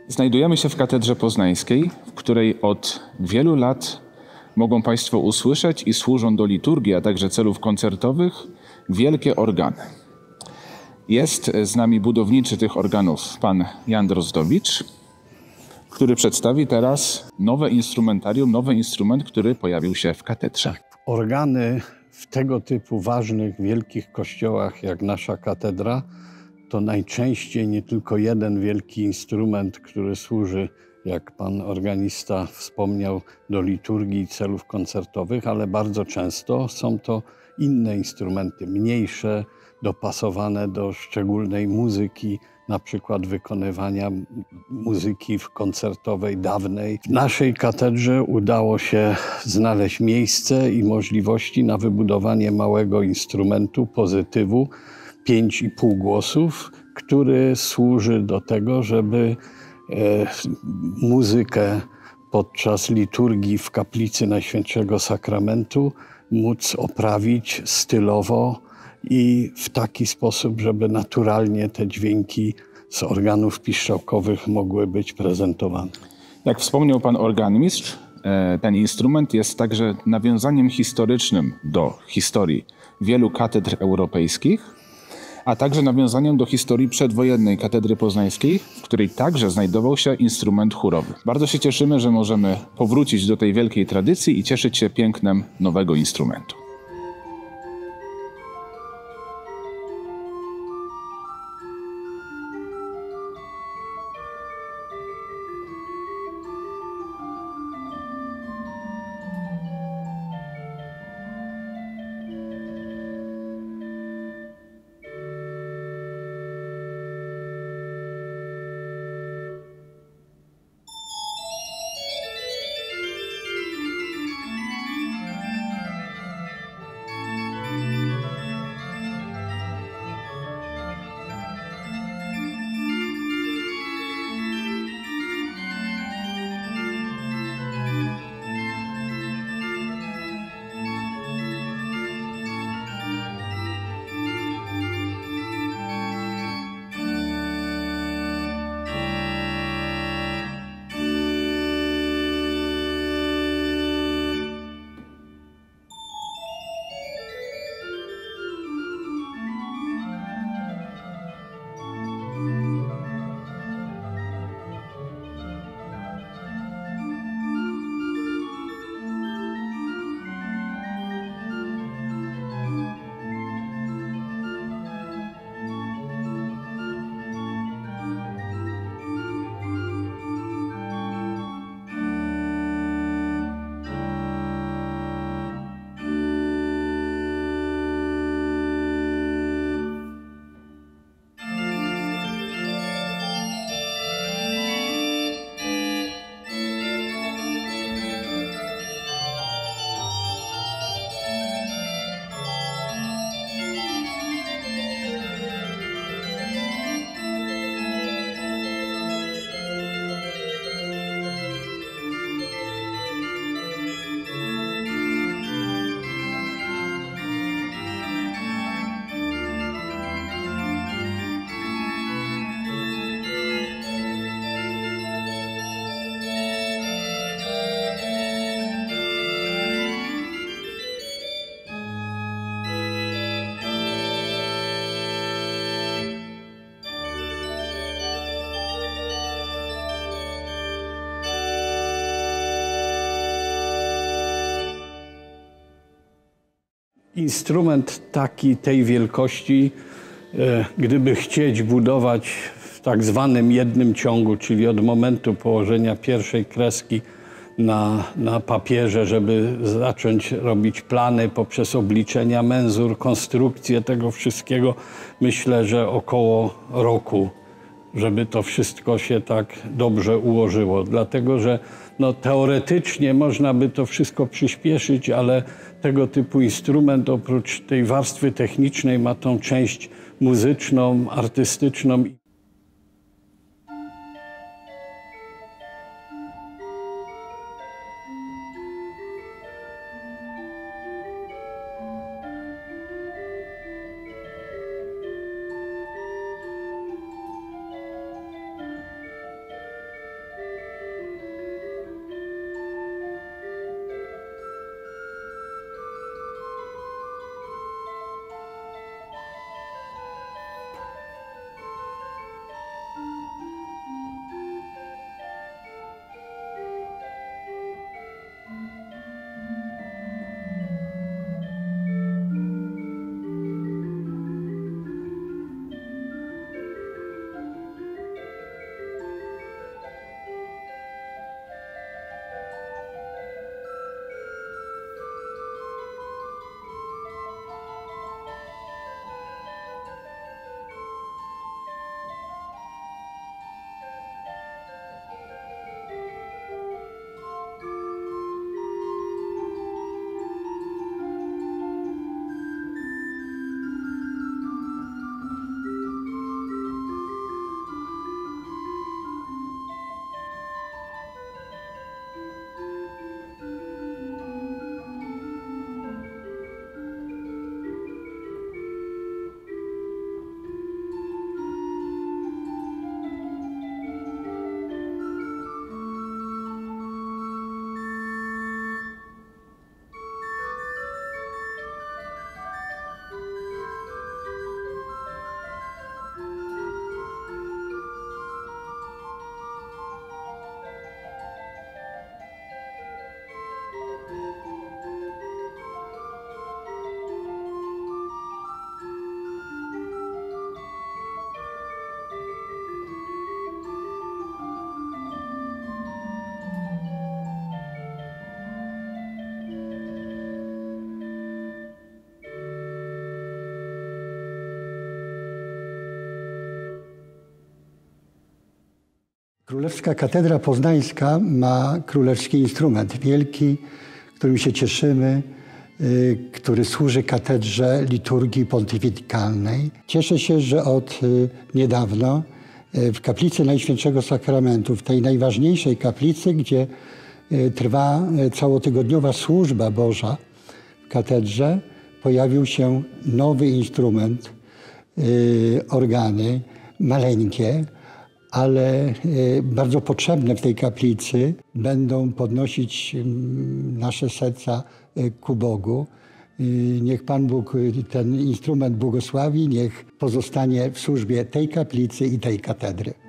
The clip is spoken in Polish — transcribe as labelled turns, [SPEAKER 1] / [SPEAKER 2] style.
[SPEAKER 1] Znajdujemy się w Katedrze Poznańskiej, w której od wielu lat mogą Państwo usłyszeć i służą do liturgii, a także celów koncertowych wielkie organy. Jest z nami budowniczy tych organów pan Jan Drozdowicz, który przedstawi teraz nowe instrumentarium, nowy instrument, który pojawił się w katedrze.
[SPEAKER 2] Organy w tego typu ważnych, wielkich kościołach jak nasza katedra to najczęściej nie tylko jeden wielki instrument, który służy, jak pan organista wspomniał, do liturgii i celów koncertowych, ale bardzo często są to inne instrumenty, mniejsze, dopasowane do szczególnej muzyki, na przykład wykonywania muzyki koncertowej dawnej. W naszej katedrze udało się znaleźć miejsce i możliwości na wybudowanie małego instrumentu, pozytywu, 5,5 głosów, który służy do tego, żeby muzykę podczas liturgii w kaplicy Najświętszego Sakramentu móc oprawić stylowo i w taki sposób, żeby naturalnie te dźwięki z organów piszczałkowych mogły być prezentowane.
[SPEAKER 1] Jak wspomniał pan organmistrz, ten instrument jest także nawiązaniem historycznym do historii wielu katedr europejskich, a także nawiązaniem do historii przedwojennej Katedry Poznańskiej, w której także znajdował się instrument chórowy. Bardzo się cieszymy, że możemy powrócić do tej wielkiej tradycji i cieszyć się pięknem nowego instrumentu.
[SPEAKER 2] Instrument taki, tej wielkości, gdyby chcieć budować w tak zwanym jednym ciągu, czyli od momentu położenia pierwszej kreski na papierze, żeby zacząć robić plany poprzez obliczenia menzur, konstrukcję tego wszystkiego, myślę, że około roku, żeby to wszystko się tak dobrze ułożyło. Dlatego, że teoretycznie można by to wszystko przyspieszyć, ale tego typu instrument oprócz tej warstwy technicznej ma tą część muzyczną, artystyczną.
[SPEAKER 3] Królewska Katedra Poznańska ma królewski instrument wielki, którym się cieszymy, który służy katedrze liturgii pontyfikalnej. Cieszę się, że od niedawna w kaplicy Najświętszego Sakramentu, w tej najważniejszej kaplicy, gdzie trwa całotygodniowa służba Boża w katedrze, pojawił się nowy instrument, organy maleńkie, ale bardzo potrzebne w tej kaplicy, będą podnosić nasze serca ku Bogu. Niech Pan Bóg ten instrument błogosławi, niech pozostanie w służbie tej kaplicy i tej katedry.